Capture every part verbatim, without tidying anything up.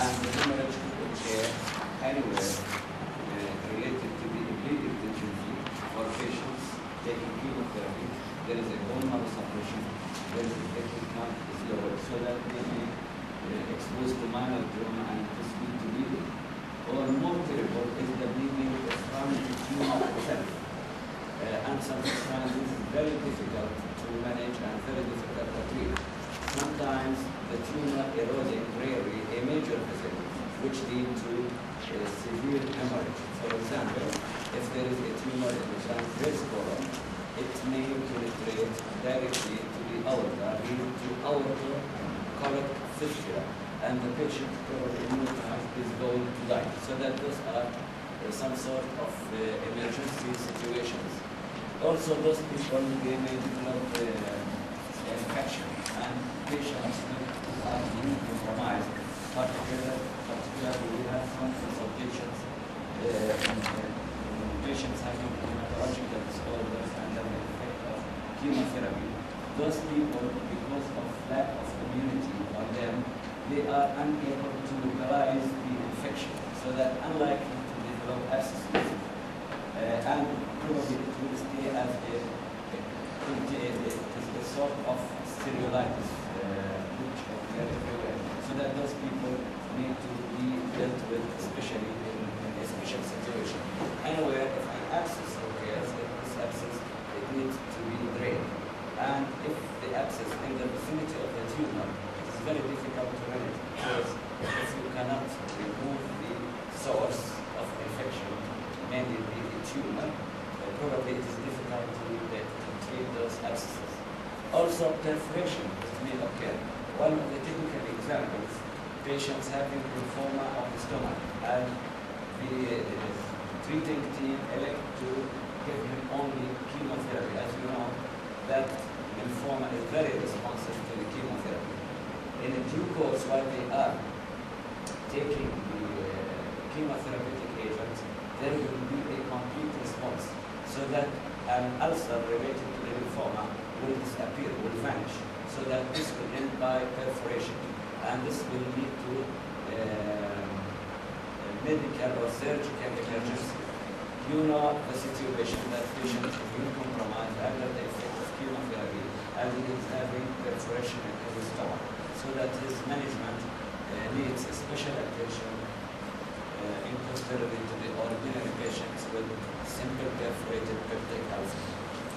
and the hemorrhage could occur anywhere uh, related to the bleeding deficiency for patients taking chemotherapy. There is a bone marrow suppression, there is a platelet count is lower, so that may be uh, exposed to minor trauma and this lead to bleeding. Or more terrible is the bleeding from the tumor itself. Uh, and sometimes this is very difficult to manage and very difficult to treat. Sometimes the tumor eroding rarely a major vessel, which lead to uh, severe hemorrhage. For example, if there is a tumor in the transverse colon, it may penetrate directly to the aorta, leading to aortocolic fistula, and the patient probably in no time is going to die. So that those are uh, some sort of uh, emergency situations. Also, those people, they may develop uh, infection, and patients who are immunocompromised, particularly, particularly we have some of patients, uh, patients having hematological disorders under the effect of chemotherapy. Those people, because of lack of immunity on them, they are unable to localize the infection, so that unlikely to develop abscesses, uh, and probably it will stay as a, a, a, a, a sort of cellulitis, uh, which occur everywhere. So that those people need to be dealt with, especially in, in a special situation. Anywhere, if an abscess occurs, if this abscess it needs to be drained. And if the abscess in the vicinity of the tumor, it is very difficult to manage, because if you cannot remove the source of infection, mainly the, the tumor, uh, probably it is difficult to, uh, to treat those abscesses. Also, perforation may occur. One of the typical examples, patients having lymphoma of the stomach, and the uh, treating team elect to give him only chemotherapy. As you know, that lymphoma is very responsive to the chemotherapy. In due course, while they are taking the uh, chemotherapeutic agents, there will be a complete response, so that an ulcer related to the lymphoma will disappear, will vanish, so that this will end by perforation. And this will lead to uh, medical or surgical emergency. You know the situation that patient is being compromised under the effect of chemotherapy, and he is having perforation in his stomach, so that his management uh, needs special attention uh, in comparison to the ordinary patients with simple perforated peptic ulcer.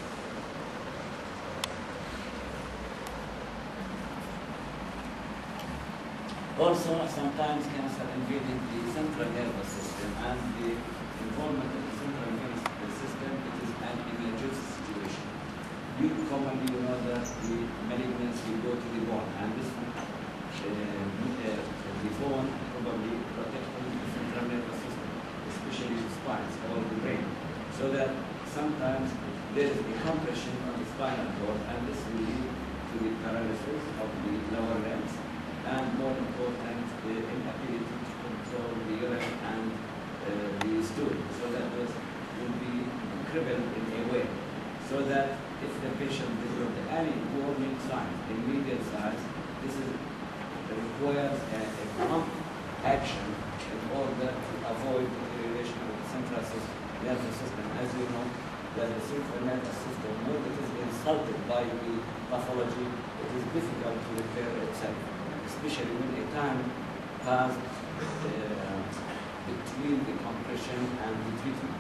Also, sometimes cancer invading the central nervous system, and the involvement of the central nervous system, it is an emergency situation. You commonly you know that the malignancy will go to the bone, and this uh, uh, the bone probably protecting the central nervous system, especially the spines or the brain, so that sometimes there is a compression on the spinal cord, and this will lead to the paralysis of the lower limbs, and more important, the inability to control the urine and uh, the stool, so that those will be crippled in a way. So that if the patient develops any warning signs in medial size, this is, requires a, a prompt action in order to avoid deterioration of the central nervous system. As you know, that the central nervous system, when it is insulted by the pathology, it is difficult to repair itself, especially when a time passed uh, between the compression and the treatment.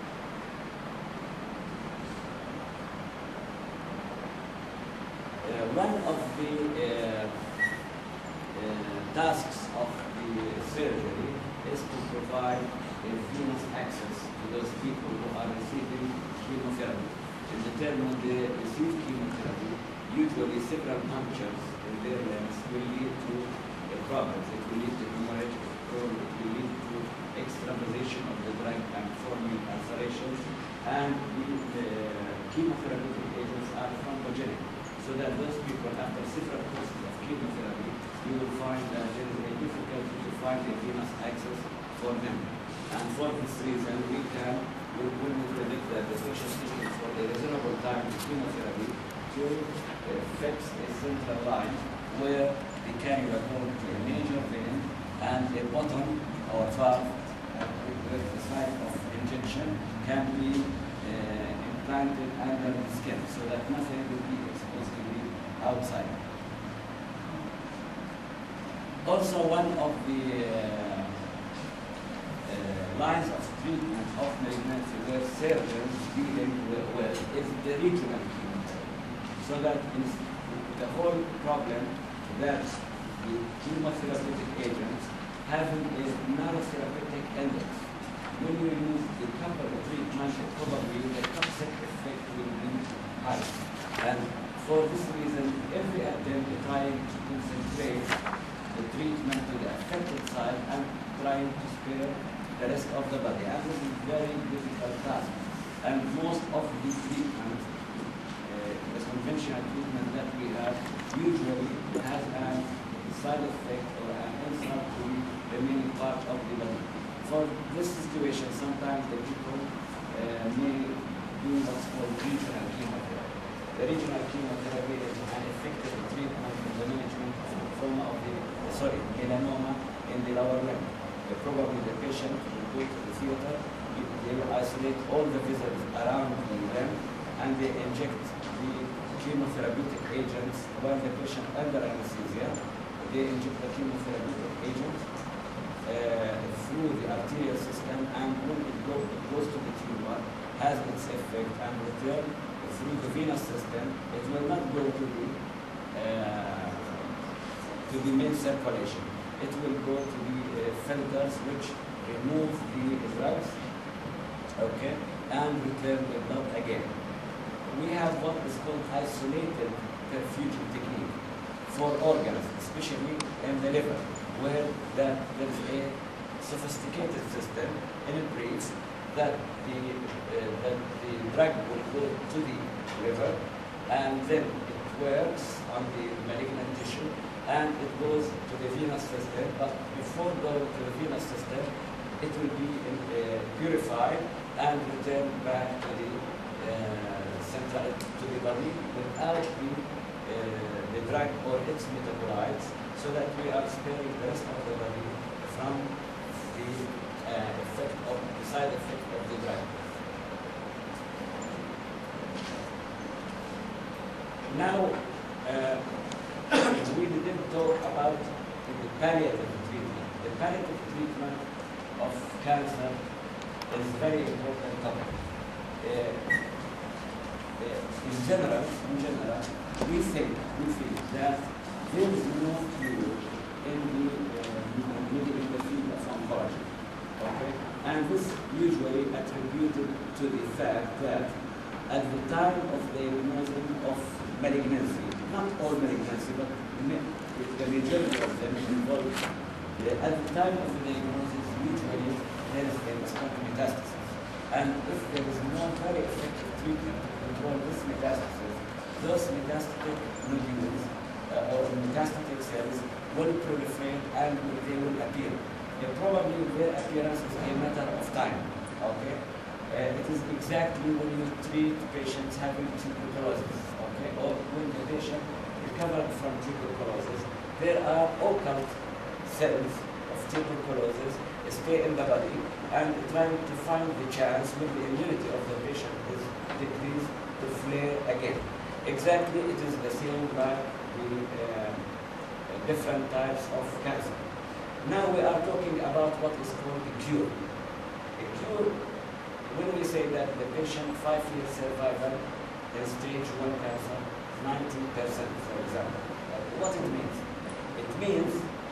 Uh, one of the uh, uh, tasks of the surgery is to provide a venous access to those people who are receiving chemotherapy. In the term when they receive chemotherapy, usually several punctures in their limbs will lead to a problem. It will lead to hemorrhage, it will lead to extravasation of the drug and forming ulcerations, and the uh, chemotherapeutic agents are thrombogenic, so that those people, after several courses of chemotherapy, you will find that there is a difficulty to find a venous access for them. And for this reason, we can, we will predict that the patient taking for a reasonable time the chemotherapy to uh, fix a central line where the cannula goes to a major vein and a bottom or valve uh, with the site of injection can be uh, implanted under the skin so that nothing will be exposed to the outside. Also, one of the uh, uh, lines of treatment of malignancy where surgeons dealing with, with is the regional chemotherapy. So that is the whole problem that the chemotherapeutic agents having a narrow therapeutic index. When you use the couple of treatment, probably the toxic effect will be high. And for this reason, every attempt trying to concentrate the treatment to the affected side and trying to spare the rest of the body. And this is a very difficult task. And most of the treatment, uh, the conventional treatment that we have, usually has a side effect or an insult to the remaining part of the body. For this situation, sometimes the people uh, may do what's called regional chemotherapy. The regional chemotherapy is an effective treatment in the management of lymphoma of the, sorry, melanoma in the lower limb. Uh, probably the patient will go to the theater, they will isolate all the vessels around the limb, and they inject the chemotherapeutic agents while the patient under anesthesia. They inject the chemotherapeutic agent uh, through the arterial system, and when it, go, it goes to the tumor, has its effect and return through the venous system. It will not go to the uh, to the main circulation. It will go to the uh, filters which remove the drugs, okay, and return the blood again. We have what is called isolated perfusion technique for organs, especially in the liver, where that there is a sophisticated system in it breeds that the uh, that the drug will go to the liver, and then it works on the malignant tissue, and it goes to the venous system. But before going to the venous system, it will be uh, purified and returned back to the uh, central to the body without the uh, the drug or its metabolites, so that we are sparing the rest of the body from the uh, effect of the side effect of the drug. Now, uh, we didn't talk about the palliative treatment. The palliative treatment of cancer is a very important topic. Uh, uh, in general, in general, we think, we think that there is no cure in the, uh, in the field of oncology. Okay? And this usually attributed to the fact that at the time of diagnosis of malignancy, not all malignancy, but the majority of them involved, uh, at the time of the diagnosis, usually there is a metastasis. And if there is no very effective treatment to control this metastasis, those metastatic nodules uh, or metastatic cells will proliferate and they will appear. Uh, probably their appearance is a matter of time. Okay, uh, it is exactly when you treat patients having tuberculosis, okay, or when the patient recovered from tuberculosis, there are occult cells of tuberculosis stay in the body and trying to find the chance when the immunity of the patient is decreased to flare again. Exactly, it is the same like the uh, different types of cancer. Now we are talking about what is called a cure. A cure, when we say that the patient five-year survival in stage one cancer, ninety percent, for example. Uh, what it means? It means,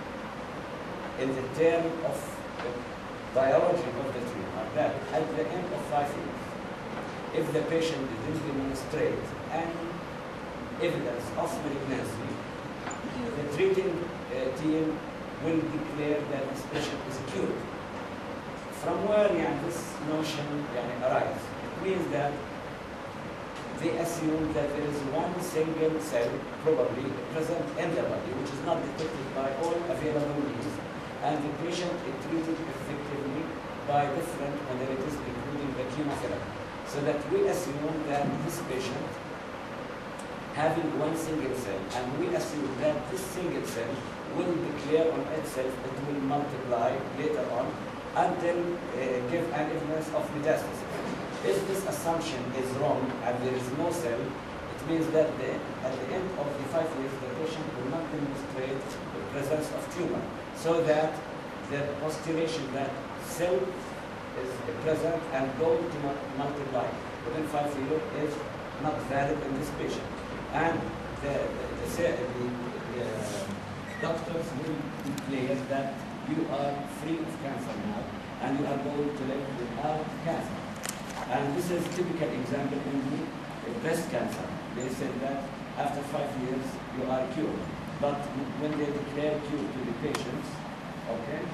in the term of the biology of the tumor, that at the end of five years, if the patient didn't demonstrate any evidence of malignancy, the treating uh, team will declare that this patient is cured. From where yeah, this notion yeah, arises? It means that they assume that there is one single cell probably present in the body, which is not detected by all available means, and the patient is treated effectively by different modalities, including the chemotherapy. So that we assume that this patient having one single cell, and we assume that this single cell will declare on itself, it will multiply later on until uh, give an evidence of metastasis. If this assumption is wrong and there is no cell, it means that the, at the end of the five years, the patient will not demonstrate the presence of tumor, so that the postulation that cell is present and going to multiply within five years is not valid in this patient. And the, the, the, the, the doctors will declare that you are free of cancer now and you are going to live without cancer. And this is a typical example in the breast cancer. They said that after five years you are cured. But when they declare cure to the patients, okay,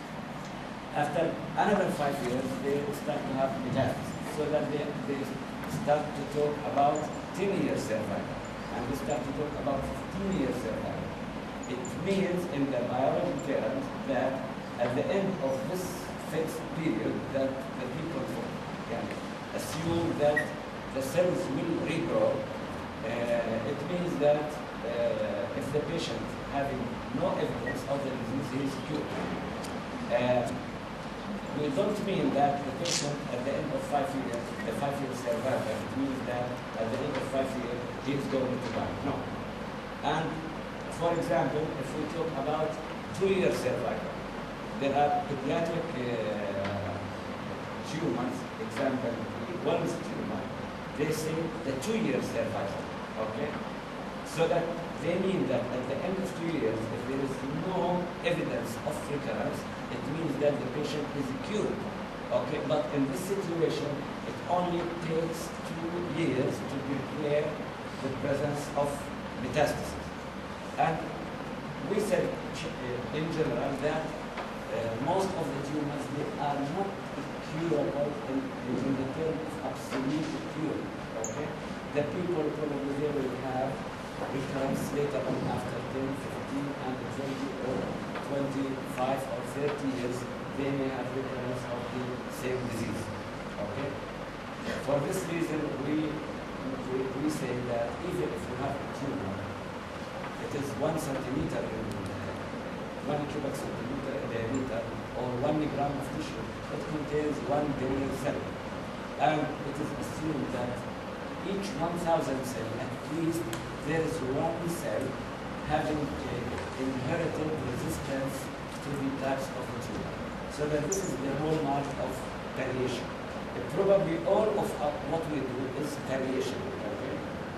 after another five years they start to have metastasis, so that they, they start to talk about ten years survival, and we start to talk about fifteen years survival. It means in the biology terms that at the end of this fixed period that the people can assume that the cells will regrow, uh, it means that uh, if the patient having no evidence of the disease, he is cured. Uh, We don't mean that the patient at the end of five years, the five years survival, it means that at the end of five years he is going to die. No. And for example, if we talk about two years survival, there are pediatric uh, tumors, example, Wells tumor, they say the two years survival, okay? So that they mean that at the end of two years, if there is no evidence of recurrence, it means that the patient is cured, okay? But in this situation, it only takes two years to declare the presence of metastasis. And we said in general that uh, most of the tumors, they are not curable in, in the term of absolute cure, okay? The people probably they will have recurrence later on after ten, fifteen, and twenty or twenty-five or thirty years, they may have recurrence of the same disease, okay? For this reason, we, we, we say that even if you have a tumor, it is one centimeter in uh, one cubic centimeter in diameter, or one gram of tissue, it contains one billion cells. And it is assumed that each one thousand cell, at least, there is one cell having uh, inherited resistance to the types of the tumor. So that this is the hallmark of variation. Uh, probably all of uh, what we do is variation. Okay?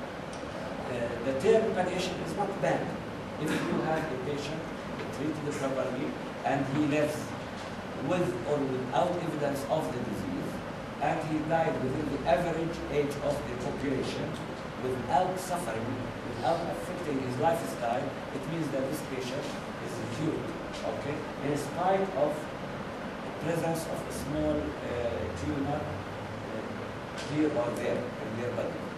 Uh, the term variation is not bad. If you have a patient treated properly and he lives with or without evidence of the disease, and he died within the average age of the population without suffering, without affecting his lifestyle, it means that this patient is cured, okay? In spite of the presence of a small uh, tumor uh, here or there in their body.